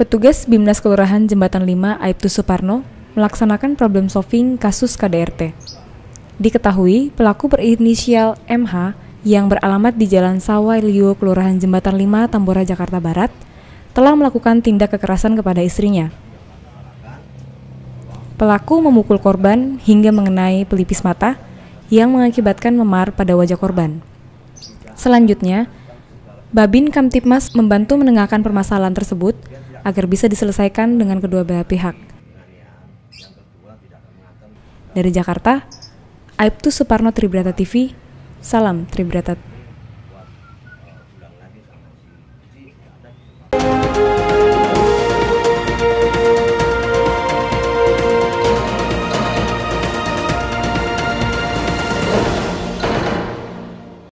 Petugas Bimnas Kelurahan Jembatan 5 Aibtu Suparno melaksanakan problem solving kasus KDRT. Diketahui pelaku berinisial MH yang beralamat di Jalan Sawai Liu, Kelurahan Jembatan 5, Tambora, Jakarta Barat, telah melakukan tindak kekerasan kepada istrinya. Pelaku memukul korban hingga mengenai pelipis mata yang mengakibatkan memar pada wajah korban. Selanjutnya, Babin Kamtipmas membantu menengahkan permasalahan tersebut agar bisa diselesaikan dengan kedua belah pihak. Dari Jakarta, Aibtu Suparno, Tribrata TV, salam Tribrata.